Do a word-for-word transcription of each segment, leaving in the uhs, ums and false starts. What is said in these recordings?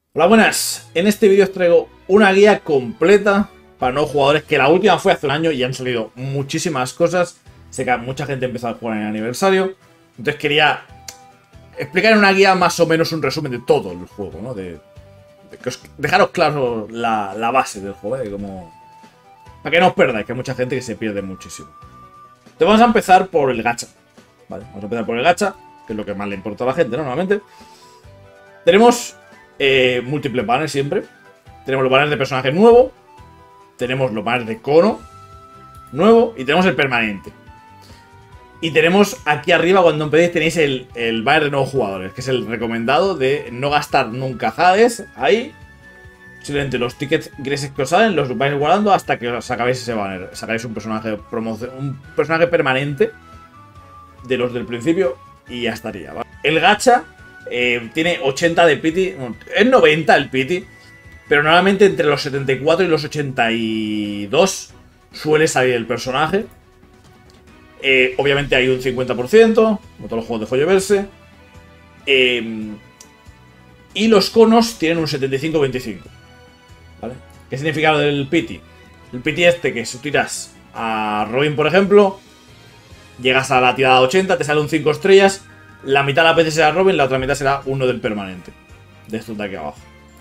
Hola, buenas. En este vídeo os traigo una guía completa para nuevos jugadores, que la última fue hace un año y han salido muchísimas cosas. Sé que mucha gente ha empezado a jugar en el aniversario, entonces quería explicar en una guía más o menos un resumen de todo el juego, ¿no? De, de que os, dejaros claro la, la base del juego, ¿eh? De cómo, para que no os perdáis, que hay mucha gente que se pierde muchísimo. Entonces vamos a empezar por el gacha, ¿vale? Vamos a empezar por el gacha, que es lo que más le importa a la gente, ¿no? Normalmente tenemos eh, múltiples banners siempre. Tenemos los banners de personaje nuevo, tenemos los banners de cono nuevo y tenemos el permanente. Y tenemos aquí arriba, cuando empecéis, tenéis el, el banner de nuevos jugadores, que es el recomendado de no gastar nunca jades ahí. Simplemente los tickets grises que os salen los vais guardando hasta que os acabéis ese banner. Sacáis un personaje un personaje permanente de los del principio y ya estaría, ¿vale? El gacha eh, tiene ochenta de pity, es noventa el pity, pero normalmente entre los setenta y cuatro y los ochenta y dos suele salir el personaje. Eh, obviamente hay un cincuenta por ciento, como todos los juegos de Joyoverse. Eh, y los conos tienen un setenta y cinco veinticinco. ¿Vale? ¿Qué significa lo del pity? El pity este, que si tiras a Robin, por ejemplo, llegas a la tirada ochenta, te sale un cinco estrellas, la mitad de la veces será Robin, la otra mitad será uno del permanente. De estos de aquí abajo.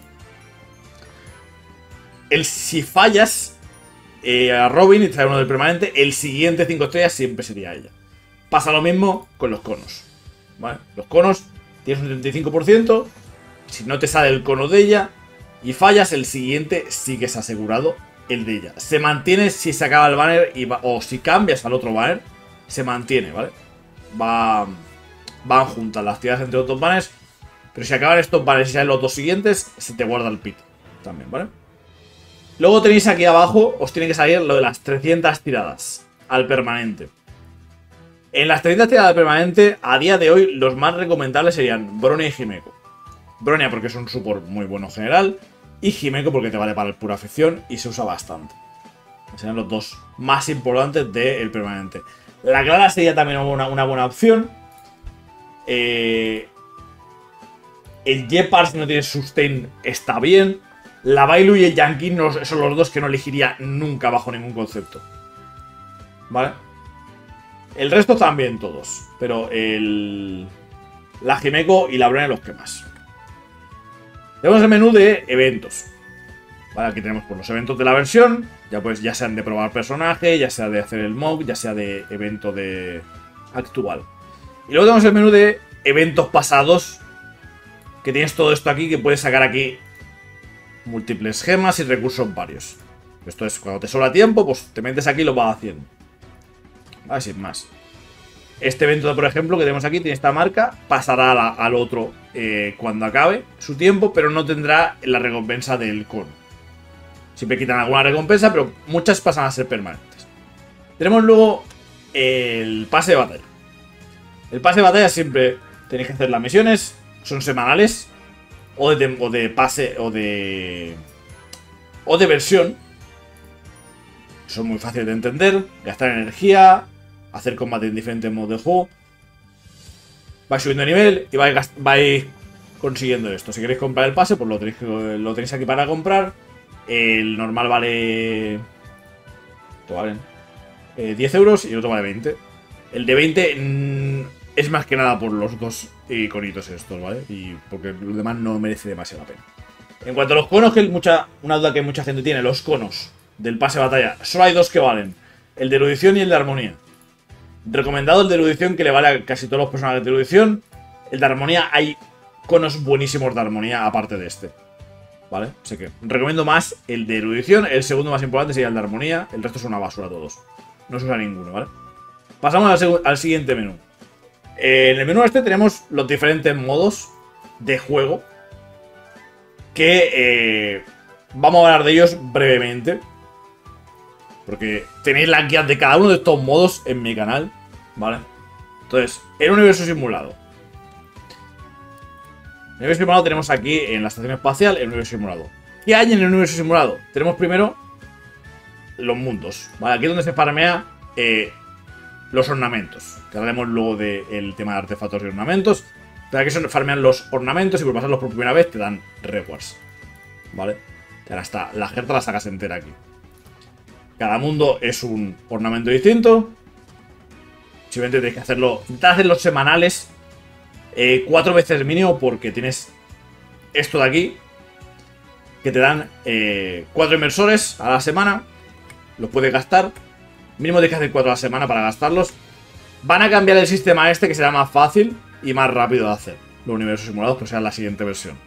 El si fallas eh, a Robin y te sale uno del permanente, el siguiente cinco estrellas siempre sería ella. Pasa lo mismo con los conos, ¿vale? Los conos tienes un treinta y cinco por ciento, si no te sale el cono de ella y fallas, el siguiente sí que es asegurado el de ella. Se mantiene si se acaba el banner y va, o si cambias al otro banner, se mantiene, ¿vale? Va, van juntas las tiradas entre los dos banners, pero si acaban estos banners y salen los dos siguientes, se te guarda el pit también, ¿vale? Luego tenéis aquí abajo, os tiene que salir lo de las trescientas tiradas al permanente. En las trescientas tiradas al permanente, a día de hoy, los más recomendables serían Bronya y Himeko. Bronya porque es un support muy bueno general, y Himeko porque te vale para el pura afección y se usa bastante. Serían los dos más importantes del permanente. La Clara sería también una, una buena opción. Eh, el Gepard, si no tienes sustain, está bien. La Bailu y el Yankee no, son los dos que no elegiría nunca bajo ningún concepto. ¿Vale? El resto también todos. Pero el... la Himeko y la Bronya los que más. Tenemos el menú de eventos. Vale, aquí tenemos por los eventos de la versión. Ya pues ya sean de probar personaje, ya sea de hacer el mock, ya sea de evento de actual. Y luego tenemos el menú de eventos pasados, que tienes todo esto aquí, que puedes sacar aquí múltiples gemas y recursos varios. Esto es cuando te sobra tiempo, pues te metes aquí y lo vas haciendo. Vale, sin más. Este evento, por ejemplo, que tenemos aquí, tiene esta marca, pasará a la, al otro eh, cuando acabe su tiempo, pero no tendrá la recompensa del cono. Siempre quitan alguna recompensa, pero muchas pasan a ser permanentes. Tenemos luego el pase de batalla. El pase de batalla siempre tenéis que hacer las misiones, son semanales, o de, o de pase, o de... o de versión. Son muy fáciles de entender, gastar energía, hacer combate en diferentes modos de juego. Vais subiendo de nivel y vais, vais consiguiendo esto. Si queréis comprar el pase, pues lo tenéis, lo tenéis aquí para comprar. El normal vale... Esto valen eh, diez euros y el otro vale veinte. El de veinte mmm, es más que nada por los dos iconitos estos, ¿vale? Y porque lo demás no merece demasiado la pena. En cuanto a los conos, que mucha, una duda que mucha gente tiene, los conos del pase de batalla, solo hay dos que valen. El de erudición y el de armonía. Recomendado el de erudición, que le vale a casi todos los personajes de erudición. El de armonía, hay conos buenísimos de armonía aparte de este, ¿vale? Así que recomiendo más el de erudición. El segundo más importante sería el de armonía. El resto es una basura todos. No se usa ninguno, ¿vale? Pasamos al, al siguiente menú. Eh, en el menú este tenemos los diferentes modos de juego, que eh, vamos a hablar de ellos brevemente, porque tenéis las guías de cada uno de estos modos en mi canal, ¿vale? Entonces, el universo simulado. El universo simulado tenemos aquí en la estación espacial el universo simulado. ¿Qué hay en el universo simulado? Tenemos primero los mundos, ¿vale? Aquí es donde se farmea eh, los ornamentos, que hablaremos luego del tema de artefactos y ornamentos. Pero aquí son farmean los ornamentos y por pasarlos por primera vez te dan rewards. ¿Vale? Y ahora está, la jerta la sacas entera aquí. Cada mundo es un ornamento distinto. Simplemente tienes que hacerlo. Intentar hacer los semanales eh, cuatro veces mínimo porque tienes esto de aquí. Que te dan eh, cuatro inversores a la semana. Los puedes gastar. Mínimo tienes que hacer cuatro a la semana para gastarlos. Van a cambiar el sistema este que será más fácil y más rápido de hacer. Los universos simulados, pues será la siguiente versión.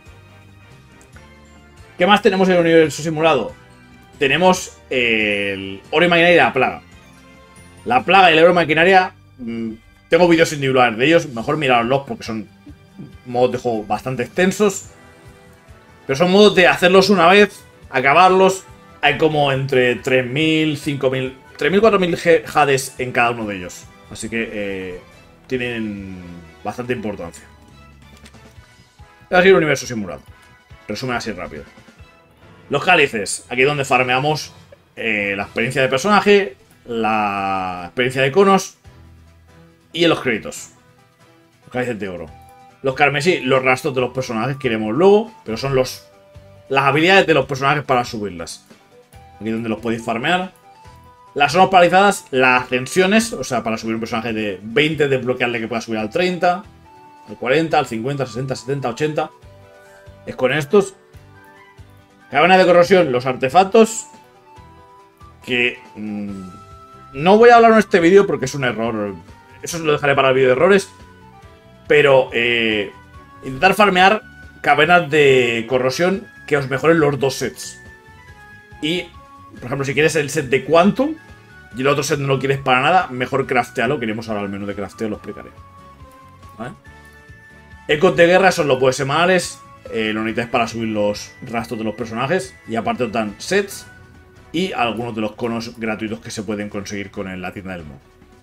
¿Qué más tenemos en el universo simulado? Tenemos el oro y maquinaria y la plaga. La plaga y el oro y maquinaria, mmm, tengo vídeos individuales de ellos. Mejor mirarlos porque son modos de juego bastante extensos. Pero son modos de hacerlos una vez, acabarlos. Hay como entre tres mil, cinco mil, tres mil, cuatro mil jades en cada uno de ellos. Así que eh, tienen bastante importancia. Así el universo simulado. Resumen así rápido. Los cálices. Aquí es donde farmeamos eh, la experiencia de personaje, la experiencia de conos y en los créditos. Los cálices de oro. Los carmesí, los rastros de los personajes que iremos luego, pero son los las habilidades de los personajes para subirlas. Aquí es donde los podéis farmear. Las zonas paralizadas, las ascensiones, o sea, para subir un personaje de veinte, desbloquearle que pueda subir al treinta, al cuarenta, al cincuenta, sesenta, setenta, ochenta. Es con estos. Cabana de corrosión, los artefactos. Que mmm, no voy a hablar en este vídeo porque es un error. Eso se lo dejaré para el vídeo de errores. Pero eh, intentar farmear cadenas de corrosión que os mejoren los dos sets. Y, por ejemplo, si quieres el set de Quantum y el otro set no lo quieres para nada, mejor craftealo, que iremos ahora al menú de crafteo, lo explicaré. ¿Vale? Ecos de guerra son los poderes semanales, eh, lo necesitáis para subir los rastros de los personajes. Y aparte os dan sets y algunos de los conos gratuitos que se pueden conseguir con la tienda del mod.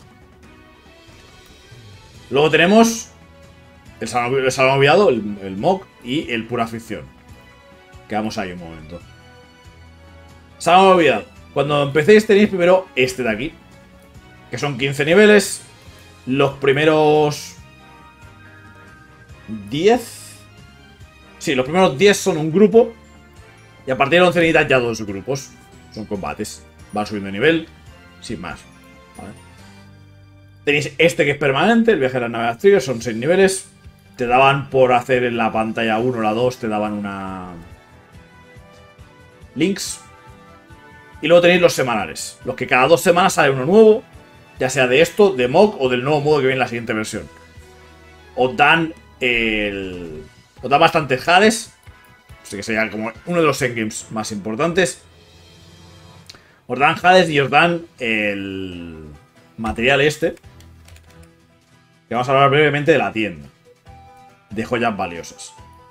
Luego tenemos el salón, el salón olvidado, el, el M O C y el pura ficción. Quedamos ahí un momento. Salón olvidado. Cuando empecéis tenéis primero este de aquí, que son quince niveles. Los primeros diez. Sí, los primeros diez son un grupo. Y a partir de once necesitas ya dos grupos. Son combates. Van subiendo de nivel. Sin más. ¿Vale? Tenéis este que es permanente, el viaje de las naves Trigger, son seis niveles. Te daban por hacer en la pantalla uno o la dos, te daban una... links. Y luego tenéis los semanales. Los que cada dos semanas sale uno nuevo. Ya sea de esto, de M O C o del nuevo modo que viene en la siguiente versión. Os dan el... Os dan bastantes jades. Así que sería como uno de los endgames más importantes. Os dan jades y os dan el material este. Que vamos a hablar brevemente de la tienda de joyas valiosas.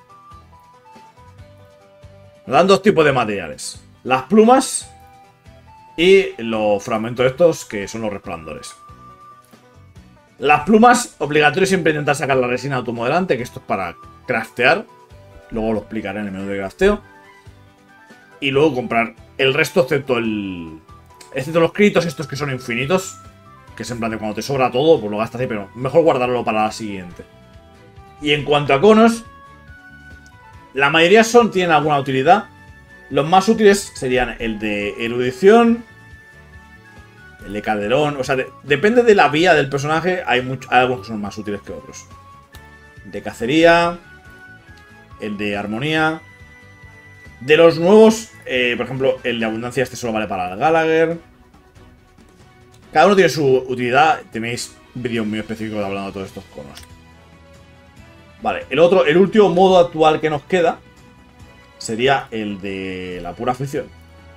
Nos dan dos tipos de materiales. Las plumas y los fragmentos estos que son los resplandores. Las plumas, obligatorio siempre intentar sacar la resina automodelante, que esto es para craftear. Luego lo explicaré en el menú de crafteo. Y luego comprar el resto, excepto el... excepto los créditos estos que son infinitos. Que es en plan de cuando te sobra todo, pues lo gastas ahí, pero mejor guardarlo para la siguiente. Y en cuanto a conos, la mayoría son, tienen alguna utilidad. Los más útiles serían el de erudición, el de calderón. O sea, de, depende de la vía del personaje. Hay, mucho, hay algunos que son más útiles que otros. De cacería, el de armonía. De los nuevos, eh, por ejemplo, el de abundancia, este solo vale para el Gallagher. Cada uno tiene su utilidad. Tenéis un vídeo muy específico hablando de todos estos conos. Vale, el otro, el último modo actual que nos queda sería el de la pura ficción.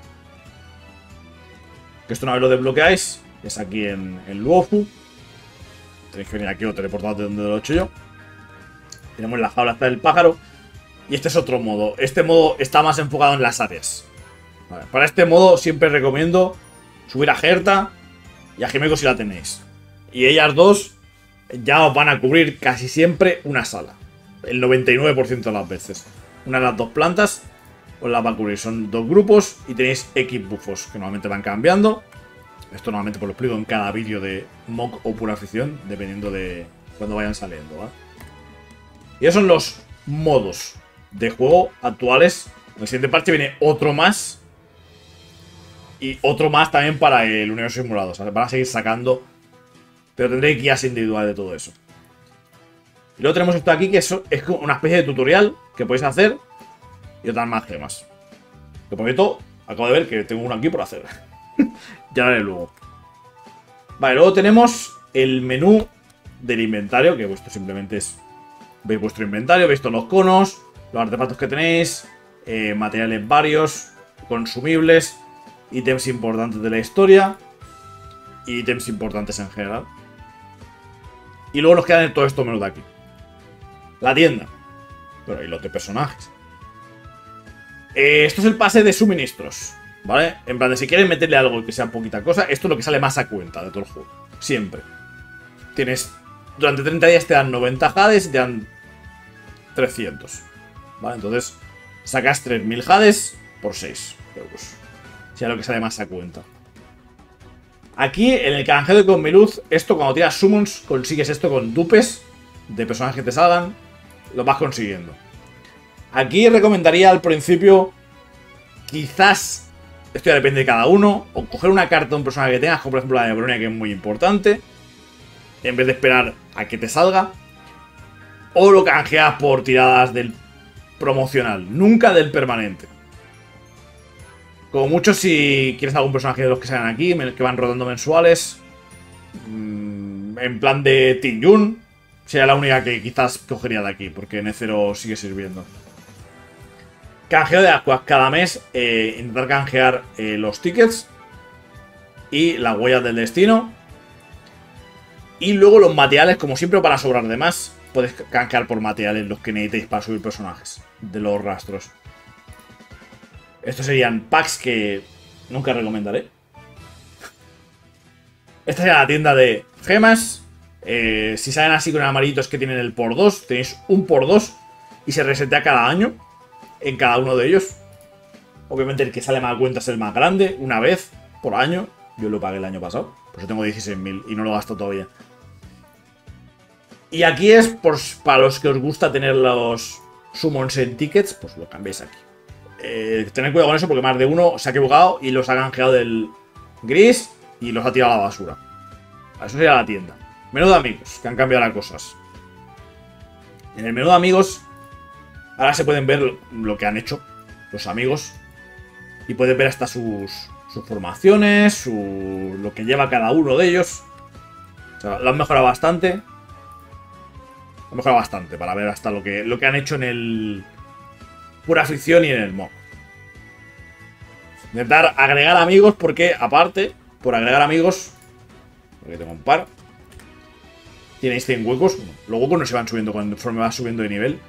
Que esto una vez lo desbloqueáis, es aquí en, en Luofu. Tenéis que venir aquí o teleportado de donde lo he hecho yo. Tenemos la jaula hasta del pájaro. Y este es otro modo. Este modo está más enfocado en las áreas. Vale, para este modo siempre recomiendo subir a Gerta y a Jimeko si la tenéis. Y ellas dos ya os van a cubrir casi siempre una sala. El noventa y nueve por ciento de las veces. Una de las dos plantas os las va a cubrir. Son dos grupos y tenéis X buffos que normalmente van cambiando. Esto normalmente pues lo explico en cada vídeo de M O C o pura ficción, dependiendo de cuando vayan saliendo, ¿vale? Y esos son los modos de juego actuales. En el siguiente parche viene otro más. Y otro más también para el universo simulado. O sea, van a seguir sacando. Pero tendré guías individuales de todo eso. Y luego tenemos esto aquí, que es, es una especie de tutorial que podéis hacer. Y otras más gemas. Que por cierto, acabo de ver que tengo uno aquí por hacer. Ya lo haré luego. Vale, luego tenemos el menú del inventario. Que esto simplemente es... Veis vuestro inventario, veis todos los conos, los artefactos que tenéis, eh, materiales varios, consumibles, ítems importantes de la historia, y ítems importantes en general. Y luego nos quedan todo esto menos de aquí. La tienda. Bueno, y los de personajes. Eh, esto es el pase de suministros, ¿vale? En plan de si quieres meterle algo que sea poquita cosa, esto es lo que sale más a cuenta de todo el juego. Siempre. Tienes... Durante treinta días te dan noventa jades y te dan trescientos. ¿Vale? Entonces, sacas tres mil jades por seis euros. Sea lo que sale más a cuenta. Aquí, en el canjeo de Conmiluz, esto cuando tiras summons, consigues esto con dupes de personajes que te salgan. Lo vas consiguiendo. Aquí recomendaría al principio, quizás, esto ya depende de cada uno, o coger una carta de un personaje que tengas, como por ejemplo la de Bronia, que es muy importante, en vez de esperar a que te salga. O lo canjeas por tiradas del promocional, nunca del permanente. Como mucho si quieres algún personaje de los que salen aquí, que van rodando mensuales, en plan de Tin Yun, sería la única que quizás cogería de aquí, porque N cero sigue sirviendo. Canjeo de Aquas, cada mes eh, intentar canjear eh, los tickets y las huellas del destino. Y luego los materiales, como siempre, para sobrar de más, podéis canjear por materiales los que necesitéis para subir personajes de los rastros. Estos serían packs que nunca recomendaré. Esta sería la tienda de gemas. Eh, si salen así con amarillitos que tienen el por dos, tenéis un por dos y se resetea cada año en cada uno de ellos. Obviamente el que sale más a cuenta es el más grande, una vez por año. Yo lo pagué el año pasado, por eso tengo dieciséis mil y no lo gasto todavía. Y aquí es por, para los que os gusta tener los summons en tickets, pues lo cambiéis aquí. Eh, tened cuidado con eso porque más de uno se ha equivocado y los ha canjeado del gris y los ha tirado a la basura. Eso sería la tienda. Menú de amigos, que han cambiado las cosas. En el menú de amigos, ahora se pueden ver lo que han hecho los amigos. Y pueden ver hasta sus, sus formaciones, su, lo que lleva cada uno de ellos. O sea, lo han mejorado bastante. Lo han mejorado bastante para ver hasta lo que, lo que han hecho en el Pura Ficción y en el mock. Intentar agregar amigos porque, aparte, por agregar amigos, porque tengo un par, tenéis cien huecos. Los huecos no se van subiendo conforme va subiendo de nivel.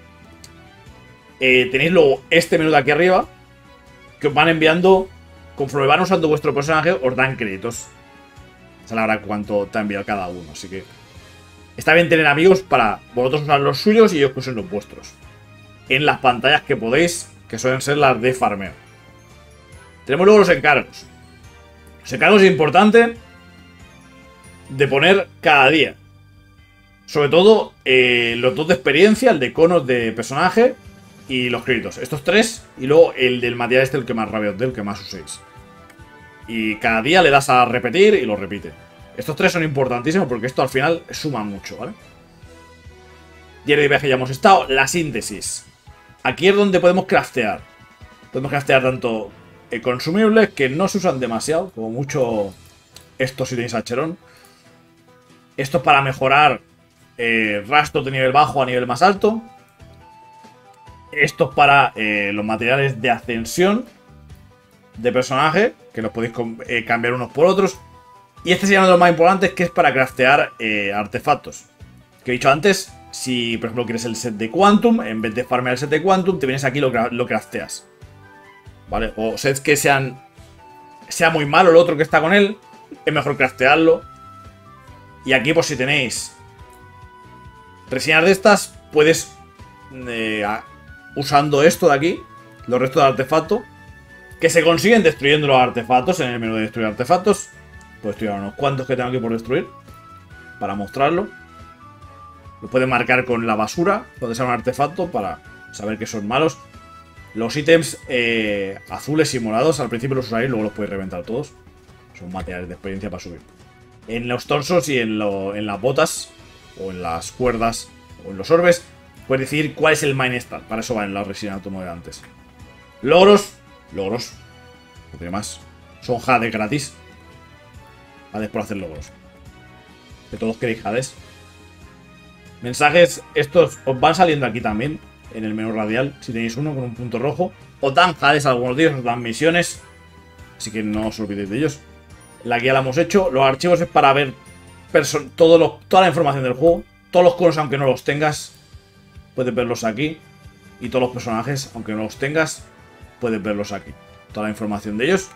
Eh, tenéis luego este menú de aquí arriba, que os van enviando, conforme van usando vuestro personaje, os dan créditos. O sea, la verdad cuánto te ha enviado cada uno. Así que está bien tener amigos para vosotros usar los suyos y ellos que usen los vuestros. En las pantallas que podéis, que suelen ser las de farmeo. Tenemos luego los encargos. Los encargos es importante de poner cada día. Sobre todo eh, los dos de experiencia, el de conos de personaje y los créditos. Estos tres y luego el del material este, el que más rabia os dé, el que más uséis. Y cada día le das a repetir y lo repite. Estos tres son importantísimos porque esto al final suma mucho, ¿vale? Diario de viaje ya hemos estado. La síntesis. Aquí es donde podemos craftear. Podemos craftear tanto eh, consumibles que no se usan demasiado, como mucho estos si tenéis Acheron. Esto es para mejorar eh, rastros de nivel bajo a nivel más alto. Esto es para eh, los materiales de ascensión de personaje, que los podéis eh, cambiar unos por otros. Y este sería uno de los más importantes, que es para craftear eh, artefactos. Que he dicho antes, si por ejemplo quieres el set de Quantum, en vez de farmear el set de Quantum, te vienes aquí y lo, lo crafteas. ¿Vale? O sets que sean sea muy malo el otro que está con él, es mejor craftearlo. Y aquí, pues si tenéis reseñas de estas, puedes, eh, a, usando esto de aquí, los restos del artefacto, que se consiguen destruyendo los artefactos en el menú de destruir artefactos. Pues estoy a unos cuantos que tengo aquí por destruir, para mostrarlo. Lo puedes marcar con la basura, donde sea un artefacto, para saber que son malos. Los ítems eh, azules y morados, al principio los usáis, luego los podéis reventar todos. Son materiales de experiencia para subir. En los torsos y en, lo, en las botas, o en las cuerdas, o en los orbes, puedes decidir cuál es el main stat. Para eso va en la resina automóvil de antes. Logros, logros, no tiene más. Son Hades gratis. Hades por hacer logros. Que todos queréis Hades. Mensajes, estos os van saliendo aquí también, en el menú radial, si tenéis uno con un punto rojo. Os dan Hades algunos días, os dan misiones. Así que no os olvidéis de ellos. La guía la hemos hecho. Los archivos es para ver todo lo, toda la información del juego. Todos los conos, aunque no los tengas, puedes verlos aquí. Y todos los personajes, aunque no los tengas, puedes verlos aquí. Toda la información de ellos.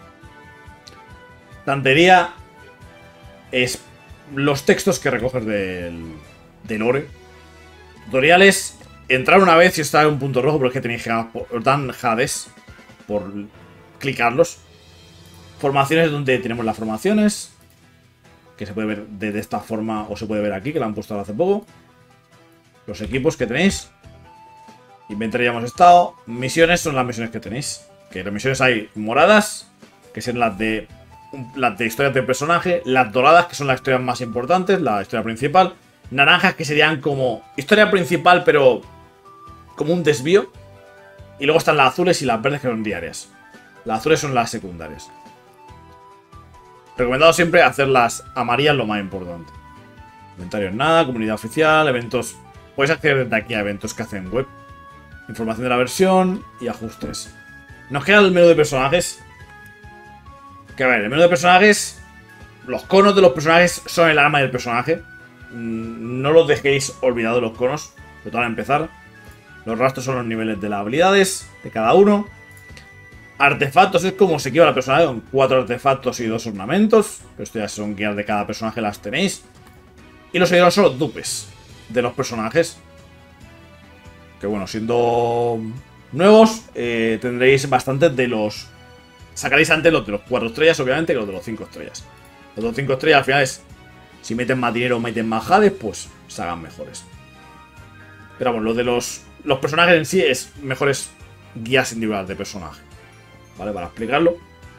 Estantería es los textos que recoges del, del lore. Tutoriales. Entrar una vez si está en un punto rojo, porque tenéis os dan Hades por clicarlos. Formaciones, donde tenemos las formaciones, que se puede ver de, de esta forma o se puede ver aquí, que la han puesto hace poco. Los equipos que tenéis. Inventario ya hemos estado. Misiones son las misiones que tenéis. Que las misiones hay moradas, que son las de las de historias del personaje. Las doradas, que son las historias más importantes, la historia principal. Naranjas, que serían como historia principal, pero como un desvío. Y luego están las azules y las verdes, que son diarias. Las azules son las secundarias. Recomendado siempre hacer las amarillas, lo más importante. Inventarios nada, comunidad oficial, eventos. Puedes acceder desde aquí a eventos que hacen web. Información de la versión y ajustes. Nos queda el menú de personajes. Que a ver, el menú de personajes. Los conos de los personajes son el arma del personaje. No los dejéis olvidados los conos, sobre todo al empezar. Los rastros son los niveles de las habilidades de cada uno. Artefactos es como se equipa la personaje, con cuatro artefactos y dos ornamentos. Esto ya son guías de cada personaje, las tenéis. Y los seguidores son los dupes de los personajes. Que bueno, siendo nuevos, eh, tendréis bastantes de los... Sacaréis antes los de los cuatro estrellas, obviamente, que los de los cinco estrellas. Los de los cinco estrellas al final es... Si meten más dinero o meten más Hades, pues se hagan mejores. Pero bueno, lo de los, los personajes en sí es mejores guías individuales de personaje. ¿Vale? Para explicarlo.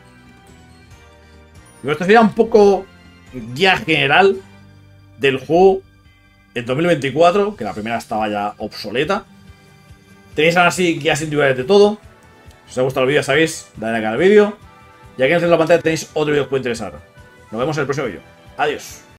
Y esto sería un poco guía general del juego en dos mil veinticuatro, que la primera estaba ya obsoleta. Tenéis ahora sí guías individuales de todo. Si os ha gustado el vídeo, sabéis, dale like al vídeo. Y aquí en el centro de la pantalla tenéis otro vídeo que os puede interesar. Nos vemos en el próximo vídeo. Adiós.